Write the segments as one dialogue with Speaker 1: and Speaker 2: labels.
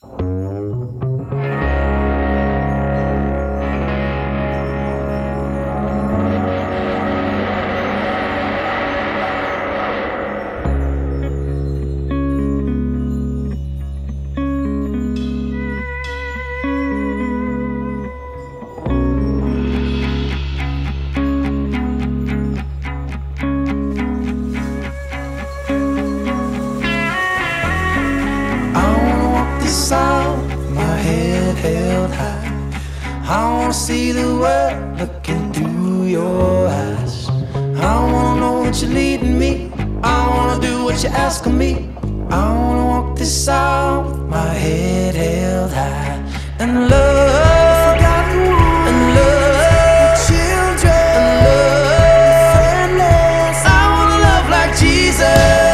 Speaker 1: I wanna see the world looking through your eyes. I wanna know that you're leading me. I wanna do what you're asking me. I wanna walk this aisle with my head held high and love, and love the children, and love friendless. I wanna love like Jesus.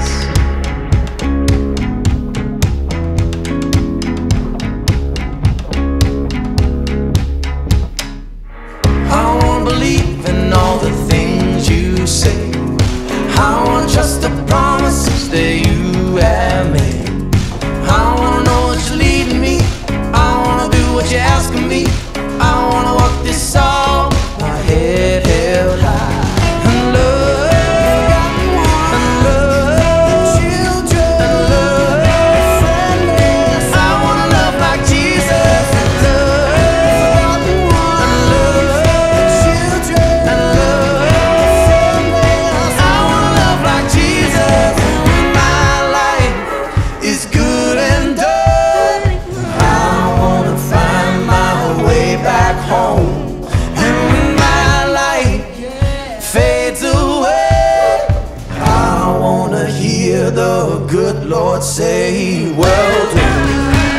Speaker 1: Believe in all the things you say. I wanna trust the promises that you have made. I wanna know that you're leading me. I wanna do what you're asking me. I wanna walk this all, my head held high. And love, and love the children, and love friendless. I wanna love like Jesus. And love, and love the children, and love friendless. I wanna love like Jesus. When my life is good and done, I wanna find my way back home. And when my light fades away, I wanna hear the good Lord say, well done.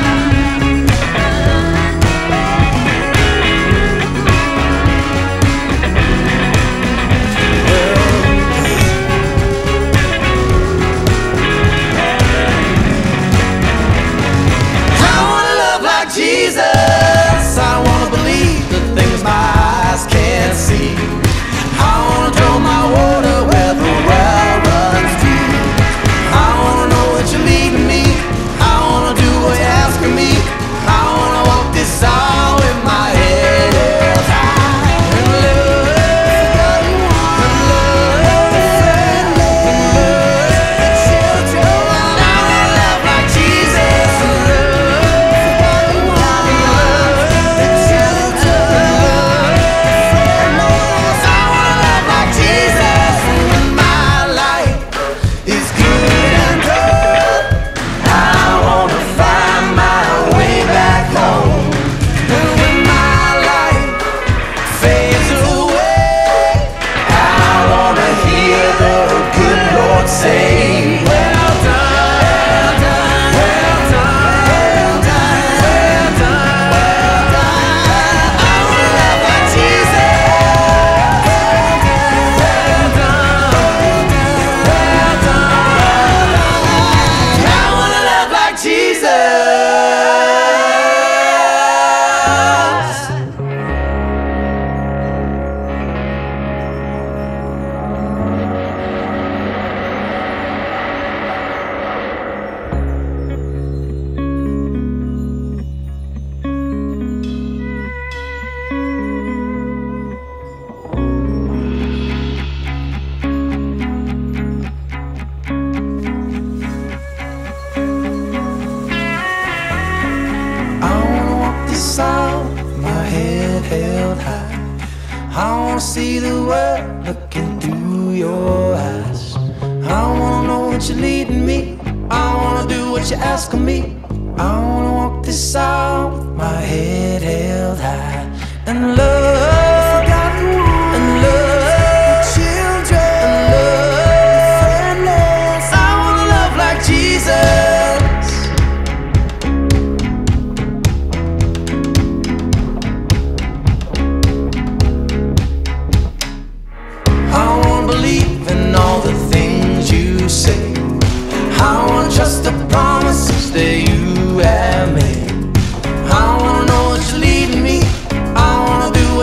Speaker 1: Jesus, I wanna believe the things my eyes can't see. I wanna draw my water where the well runs deep. I wanna know that you're leading me. I wanna do what you're asking me. I wanna walk this all with my head held high. And love, and love friendless, and love the children. I wanna love like Jesus. And love, say, well done, well done, well done, well done, well done. I wanna love like Jesus. Well done, well done. I wanna love like Jesus. My head held high. I wanna see the world looking through your eyes. I wanna know that you're leading me. I wanna do what you're asking me. I wanna walk this aisle with my head held high and love, and love the children, and love friendless. I wanna love like Jesus. Believe in all the things you say. I wanna trust the promises that you have made. I wanna know that you're leading me. I wanna do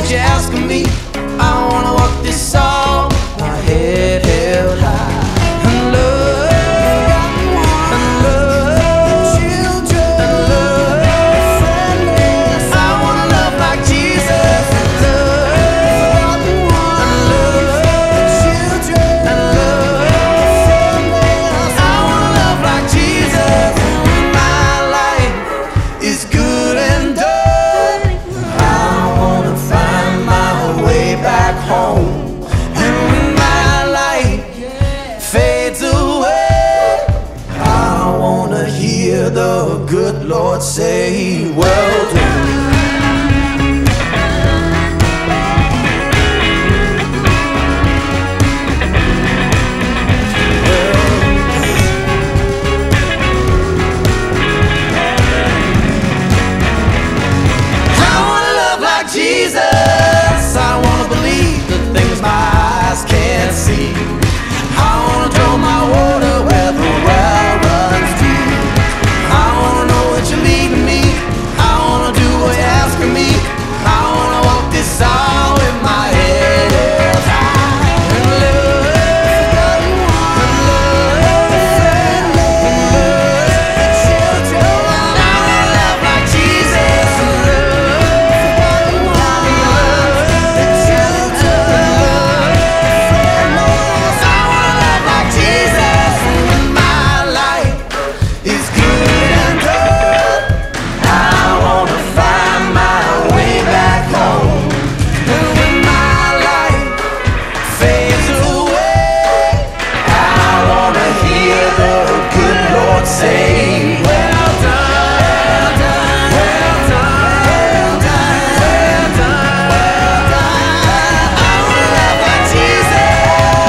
Speaker 1: hear the good Lord say, well done. Jesus, I wanna believe the things my eyes can't see. I wanna draw my water where the well runs deep. I wanna know that you're leading me. I wanna do what you're asking me. I wanna walk this all with my head held high. And love, the children. I wanna love like Jesus. Say, well done, well done, well done, well done, well done. I wanna love like Jesus.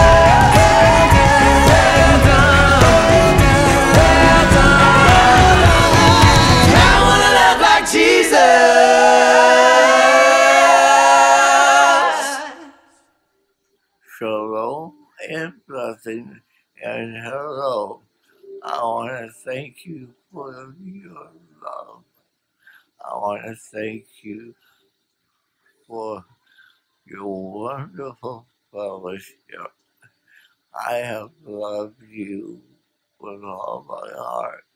Speaker 1: Well done, well done, I wanna love like Jesus.
Speaker 2: Shalom and blessings and hello. I want to thank you for your love. I want to thank you for your wonderful fellowship. I have loved you with all my heart.